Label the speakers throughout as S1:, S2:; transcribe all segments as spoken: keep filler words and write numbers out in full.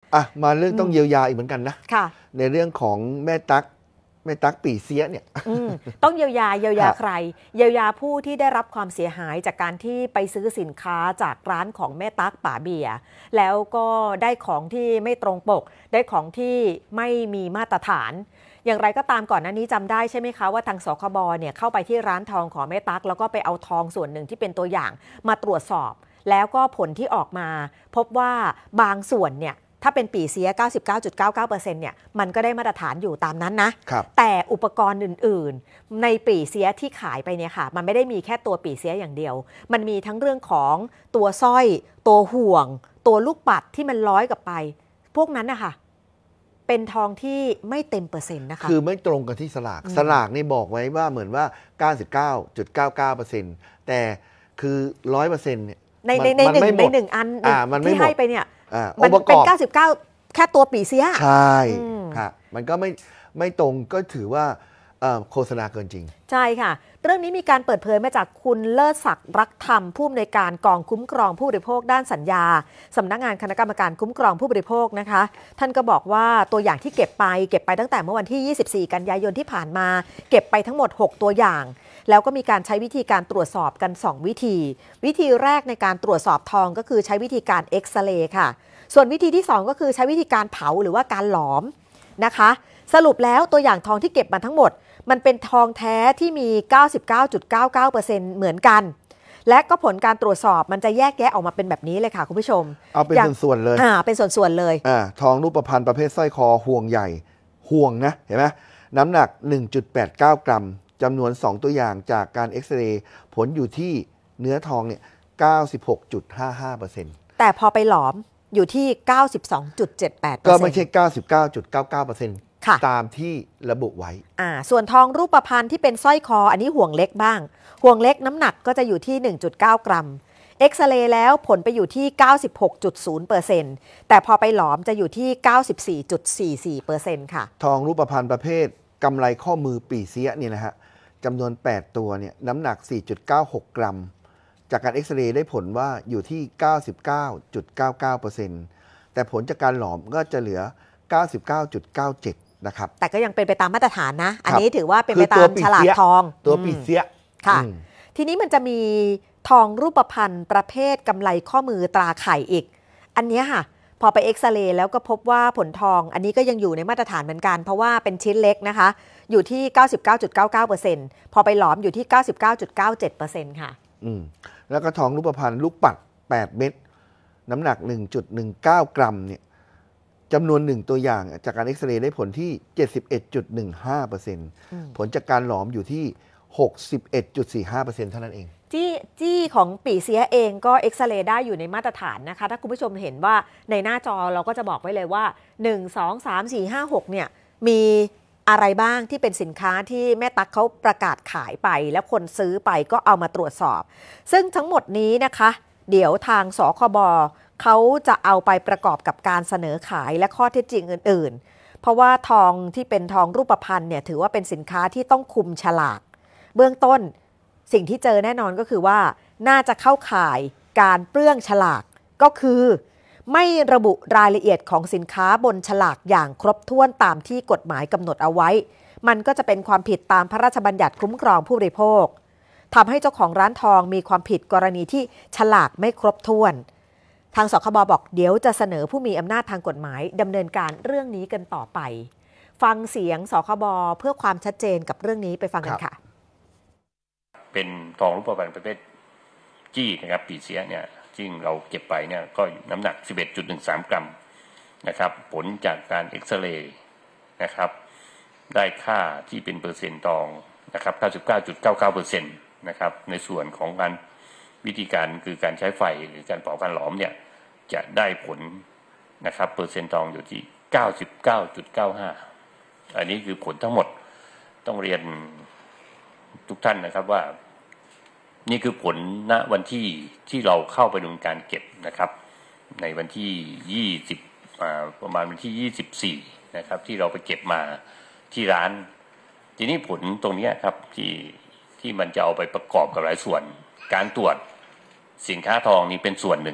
S1: อ่ะมาเรื่องต้องเยียวยาอีกเหมือนกันนะ
S2: ค่ะ
S1: ในเรื่องของแม่ตั๊กแม่ตั๊กปี่เสียเนี่ย
S2: ต้องเยียวยาเยียวยาใครเยียวยาผู้ที่ได้รับความเสียหายจากการที่ไปซื้อสินค้าจากร้านของแม่ตั๊กป่าเบียร์แล้วก็ได้ของที่ไม่ตรงปกได้ของที่ไม่มีมาตรฐานอย่างไรก็ตามก่อนหน้านี้จำได้ใช่ไหมคะว่าทางสคบเนี่ยเข้าไปที่ร้านทองของแม่ตั๊กแล้วก็ไปเอาทองส่วนหนึ่งที่เป็นตัวอย่างมาตรวจสอบแล้วก็ผลที่ออกมาพบว่าบางส่วนเนี่ยถ้าเป็นปี่เสีย เก้าสิบเก้าจุดเก้าเก้าเปอร์เซ็นต์ เนี่ยมันก็ได้มาตรฐานอยู่ตามนั้นนะแต่อุปกรณ์อื่นๆในปี่เสียที่ขายไปเนี่ยค่ะมันไม่ได้มีแค่ตัวปี่เสียอย่างเดียวมันมีทั้งเรื่องของตัวสร้อยตัวห่วงตัวลูกปัดที่มันร้อยกับไปพวกนั้นนะคะเป็นทองที่ไม่เต็มเปอร์เซ็นต์นะคะ
S1: คือไม่ตรงกันที่สลากสลากนี่บอกไว้ว่าเหมือนว่า เก้าสิบเก้าจุดเก้าเก้าเปอร์เซ็นต์ แต่คือ ร้อยเปอร์เซ็นต์ เนี่ย
S2: ในในในหนึ่งในหนึ่งอันที่ให้ไปเนี่ย
S1: มัน
S2: เป็นเก้าสิบเก้าแค่ตัวปี่เสีย
S1: ใช่ค่ะมันก็ไม่ไม่ตรงก็ถือว่าโฆษณาเกินจริง
S2: ใช่ค่ะเรื่องนี้มีการเปิดเผยมาจากคุณเลิศศักดิ์รักธรรมผู้อำนวยการกองคุ้มครองผู้บริโภคด้านสัญญาสำนักงานคณะกรรมการคุ้มครองผู้บริโภคนะคะท่านก็บอกว่าตัวอย่างที่เก็บไปเก็บไปตั้งแต่เมื่อวันที่ยี่สิบสี่กันยายนที่ผ่านมาเก็บไปทั้งหมดหกตัวอย่างแล้วก็มีการใช้วิธีการตรวจสอบกันสองวิธีวิธีแรกในการตรวจสอบทองก็คือใช้วิธีการเอ็กซเรย์ค่ะส่วนวิธีที่สองก็คือใช้วิธีการเผาหรือว่าการหลอมนะคะสรุปแล้วตัวอย่างทองที่เก็บมาทั้งหมดมันเป็นทองแท้ที่มี เก้าสิบเก้าจุดเก้าเก้าเปอร์เซ็นต์ เหมือนกันและก็ผลการตรวจสอบมันจะแยกแยะออกมาเป็นแบบนี้เลยค่ะคุณผู้ชม
S1: เอาเป็นส่วนๆเลย
S2: อ่าเป็นส่วนๆเลย
S1: อ่าทองรูปพรรณประเภทสร้อยคอห่วงใหญ่ห่วงนะเห็นไหมน้ำหนัก หนึ่งจุดแปดเก้า กรัมจำนวนสองตัวอย่างจากการเอ็กซเรย์ผลอยู่ที่เนื้อทองเนี่ย เก้าสิบหกจุดห้าห้าเปอร์เซ็นต์
S2: แต่พอไปหลอมอยู่ที่ เก้าสิบสองจุดเจ็ดแปดเปอร์เซ็นต์
S1: ก็ไม่ใช่ เก้าสิบเก้าจุดเก้าเก้าเปอร์เซ็นต์ ตามที่ระบุไว้
S2: อ่าส่วนทองรูปพรรณที่เป็นสร้อยคออันนี้ห่วงเล็กบ้างห่วงเล็กน้ำหนักก็จะอยู่ที่ หนึ่งจุดเก้า กรัมเอ็กซเรย์แล้วผลไปอยู่ที่ เก้าสิบหกจุดศูนย์เปอร์เซ็นต์ แต่พอไปหลอมจะอยู่ที่ เก้าสิบสี่จุดสี่สี่เปอร์เซ็นต์ ค่ะ
S1: ทองรูปพรรณประเภทกำไลข้อมือปี่เสียเนี่ยนะฮะจำนวนแปดตัวเนี่ยน้ำหนัก สี่จุดเก้าหก กรัมจากการเอ็กซเรย์ได้ผลว่าอยู่ที่ เก้าสิบเก้าจุดเก้าเก้าเปอร์เซ็นต์ แต่ผลจากการหลอมก็จะเหลือ เก้าสิบเก้าจุดเก้าเจ็ด นะครับ
S2: แต่ก็ยังเป็นไปตามมาตรฐานนะอันนี้ถือว่าเป็นไปตามฉลากทอง
S1: ตัวปี่เสีย
S2: ค่ะทีนี้มันจะมีทองรูปพรรณประเภทกำไลข้อมือตราไข่อีกอันนี้ค่ะพอไปเอ็กซเรย์แล้วก็พบว่าผลทองอันนี้ก็ยังอยู่ในมาตรฐานเหมือนกันเพราะว่าเป็นชิ้นเล็กนะคะอยู่ที่ เก้าสิบเก้าจุดเก้าเก้าเปอร์เซ็นต์ พอไปหลอมอยู่ที่ เก้าสิบเก้าจุดเก้าเจ็ดเปอร์เซ็นต์ ค่ะ
S1: อืมแล้วก็ทองรูปพรรณลูกปัดแปดเม็ดน้ำหนัก หนึ่งจุดหนึ่งเก้า กรัมเนี่ยจำนวนหนึ่งตัวอย่างจากการเอ็กซเรย์ได้ผลที่ เจ็ดสิบเอ็ดจุดหนึ่งห้าเปอร์เซ็นต์ ผลจากการหลอมอยู่ที่ หกสิบเอ็ดจุดสี่ห้าเปอร์เซ็นต์ เท่านั้นเอง
S2: จี้จี้ของปี่เสียเองก็เอ็กซเรย์ได้อยู่ในมาตรฐานนะคะถ้าคุณผู้ชมเห็นว่าในหน้าจอเราก็จะบอกไว้เลยว่าหนึ่ง สอง สาม สี่ ห้า หกเนี่ยมีอะไรบ้างที่เป็นสินค้าที่แม่ตั๊กเขาประกาศขายไปแล้วคนซื้อไปก็เอามาตรวจสอบซึ่งทั้งหมดนี้นะคะเดี๋ยวทางสคบเขาจะเอาไปประกอบกับการเสนอขายและข้อเท็จจริงอื่นๆเพราะว่าทองที่เป็นทองรูปพรรณเนี่ยถือว่าเป็นสินค้าที่ต้องคุมฉลากเบื้องต้นสิ่งที่เจอแน่นอนก็คือว่าน่าจะเข้าข่ายการเปลื้องฉลากก็คือไม่ระบุรายละเอียดของสินค้าบนฉลากอย่างครบถ้วนตามที่กฎหมายกำหนดเอาไว้มันก็จะเป็นความผิดตามพระราชบัญญัติคุ้มครองผู้บริโภคทำให้เจ้าของร้านทองมีความผิดกรณีที่ฉลากไม่ครบถ้วนทางสคบบอกเดี๋ยวจะเสนอผู้มีอำนาจทางกฎหมายดำเนินการเรื่องนี้กันต่อไปฟังเสียงสคบเพื่อความชัดเจนกับเรื่องนี้ไปฟังกันค่ะ
S3: เป็นทองรูปพรรณประเภทจี้นะครับปี่เสียเนี่ยซึ่งเราเก็บไปเนี่ยก็น้ำหนัก สิบเอ็ดจุดหนึ่งสาม กรัมนะครับผลจากการเอ็กซเรย์นะครับได้ค่าที่เป็นเปอร์เซ็นต์ทองนะครับ เก้าสิบเก้าจุดเก้าเก้าเปอร์เซ็นต์ นะครับในส่วนของการวิธีการคือการใช้ไฟหรือการเผาการหลอมเนี่ยจะได้ผลนะครับเปอร์เซ็นต์ทองอยู่ที่ เก้าสิบเก้าจุดเก้าห้า อันนี้คือผลทั้งหมดต้องเรียนทุกท่านนะครับว่านี่คือผลณวันที่ที่เราเข้าไปดำเนินการเก็บนะครับในวันที่ยี่สิบประมาณวันที่ยี่สิบสี่นะครับที่เราไปเก็บมาที่ร้านทีนี้ผลตรงนี้ครับที่ที่มันจะเอาไปประกอบกับหลายส่วนการตรวจสินค้าทองนี้เป็นส่วนหนึ่ง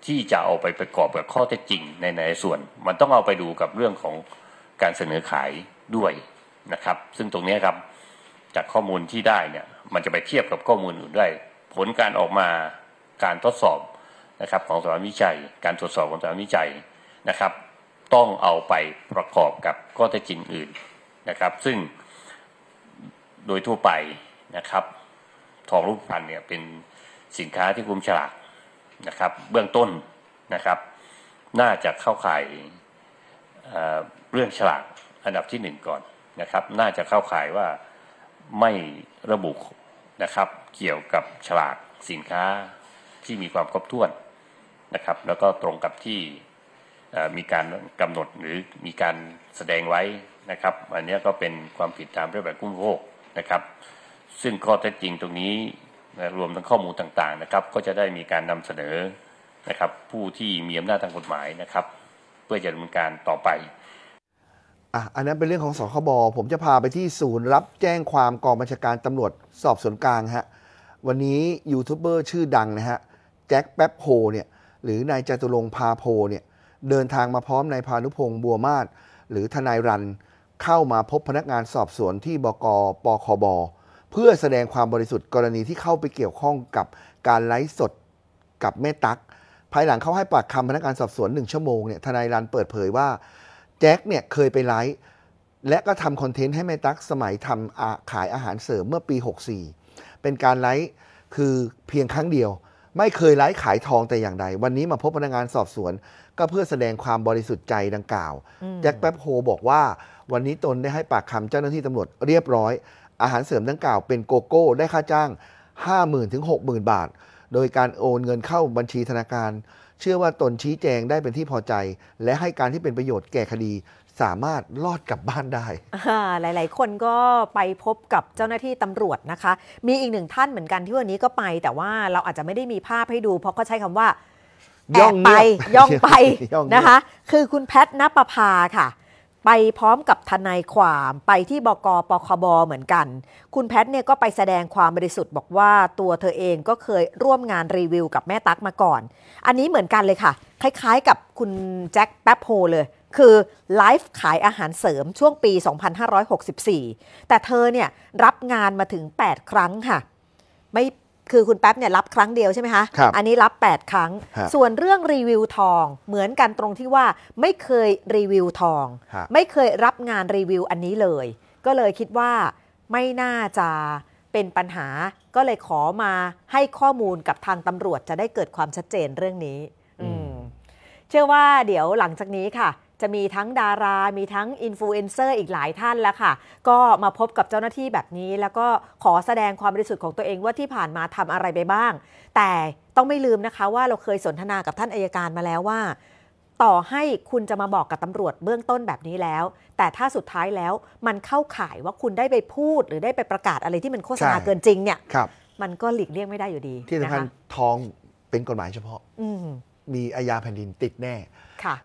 S3: ที่จะเอาไปประกอบกับข้อเท็จจริงในในส่วนมันต้องเอาไปดูกับเรื่องของการเสนอขายด้วยนะครับซึ่งตรงนี้ครับจากข้อมูลที่ได้เนี่ยมันจะไปเทียบกับข้อมูลอื่นได้ผลการออกมาการทดสอบนะครับของสถานวิจัยการตรวจสอบของสถานวิจัยนะครับต้องเอาไปประกอบกับข้อเท็จจริงอื่นนะครับซึ่งโดยทั่วไปนะครับทองรูปพรรณเนี่ยเป็นสินค้าที่คุมฉลากนะครับเบื้องต้นนะครับน่าจะเข้าข่าย เอ่อ เรื่องฉลากอันดับที่หนึ่งก่อนนะครับน่าจะเข้าข่ายว่าไม่ระบุนะครับเกี่ยวกับฉลากสินค้าที่มีความครบถ้วนนะครับแล้วก็ตรงกับที่มีการกำหนดหรือมีการแสดงไว้นะครับอันนี้ก็เป็นความผิดตามพระราชบัญญัติคุ้มครองผู้บริโภคนะครับซึ่งข้อเท็จจริงตรงนี้รวมทั้งข้อมูลต่างๆนะครับก็จะได้มีการนำเสนอนะครับผู้ที่มีอำนาจทางกฎหมายนะครับเพื่อจะดำเนินการต่อไป
S1: อ่ะอันนั้นเป็นเรื่องของสคบผมจะพาไปที่ศูนย์รับแจ้งความกองบัญชาการตำรวจสอบสวนกลางฮะวันนี้ยูทูบเบอร์ชื่อดังนะฮะแจ็คแป๊บโฮเนี่ยหรือนายจตุรงค์พาโพเนี่ยเดินทางมาพร้อมนายพานุพงษ์บัวมาศหรือทนายรันเข้ามาพบพนักงานสอบสวนที่บก.ปคบ.เพื่อแสดงความบริสุทธิ์กรณีที่เข้าไปเกี่ยวข้องกับการไลฟ์สดกับแม่ตั๊กภายหลังเขาให้ปากคำพนักงานสอบสวนหนึ่งชั่วโมงเนี่ยทนายรันเปิดเผยว่าแจ็คเนี่ยเคยไปไลฟ์และก็ทำคอนเทนต์ให้แม่ตั๊กสมัยทำขายอาหารเสริมเมื่อปีหกสี่เป็นการไลฟ์คือเพียงครั้งเดียวไม่เคยไลฟ์ขายทองแต่อย่างใดวันนี้มาพบพนักงานสอบสวนก็เพื่อแสดงความบริสุทธิ์ใจดังกล่าวแจ็คแป๊บโฮบอกว่าวันนี้ตนได้ให้ปากคำเจ้าหน้าที่ตำรวจเรียบร้อยอาหารเสริมดังกล่าวเป็นโกโก้ได้ค่าจ้าง ห้าหมื่น ถึง หกหมื่น บาทโดยการโอนเงินเข้าบัญชีธนาคารเชื่อว่าตนชี้แจงได้เป็นที่พอใจและให้การที่เป็นประโยชน์แก่คดีสามารถรอดกลับบ้านได้
S2: หลายๆคนก็ไปพบกับเจ้าหน้าที่ตำรวจนะคะมีอีกหนึ่งท่านเหมือนกันที่วันนี้ก็ไปแต่ว่าเราอาจจะไม่ได้มีภาพให้ดูเพราะเขาใช้คำว่าแอบไปย่องไปนะคะคือคุณแพทณปภาค่ะไปพร้อมกับทนายความไปที่บก.ปคบ.เหมือนกันคุณแพทเนี่ยก็ไปแสดงความบริสุทธิ์บอกว่าตัวเธอเองก็เคยร่วมงานรีวิวกับแม่ตั๊กมาก่อนอันนี้เหมือนกันเลยค่ะคล้ายๆกับคุณแจ็คแป๊บโฮเลยคือไลฟ์ขายอาหารเสริมช่วงปีสองพันห้าร้อยหกสิบสี่แต่เธอเนี่ยรับงานมาถึงแปดครั้งค่ะไม่คือคุณแป๊บเนี่ยรับครั้งเดียวใช่ไหมคะอันนี้รับแปดครั้งส่วนเรื่องรีวิวทองเหมือนกันตรงที่ว่าไม่เคยรีวิวทองไม่เคยรับงานรีวิวอันนี้เลยก็เลยคิดว่าไม่น่าจะเป็นปัญหาก็เลยขอมาให้ข้อมูลกับทางตำรวจจะได้เกิดความชัดเจนเรื่องนี้เชื่อว่าเดี๋ยวหลังจากนี้ค่ะจะมีทั้งดารามีทั้งอินฟลูเอนเซอร์อีกหลายท่านแล้วค่ะก็มาพบกับเจ้าหน้าที่แบบนี้แล้วก็ขอแสดงความบริสุทธิ์ของตัวเองว่าที่ผ่านมาทำอะไรไปบ้างแต่ต้องไม่ลืมนะคะว่าเราเคยสนทนากับท่านอัยการมาแล้วว่าต่อให้คุณจะมาบอกกับตำรวจเบื้องต้นแบบนี้แล้วแต่ถ้าสุดท้ายแล้วมันเข้าข่ายว่าคุณได้ไปพูดหรือได้ไปประกาศอะไรที่มันโฆษณาเกินจริงเนี่ยมันก็หลีกเลี่ยงไม่ได้อยู่ดี
S1: ที่สำคัญทองเป็นกฎหมายเฉพาะมีอาญาแผ่นดินติดแน่ค่ะ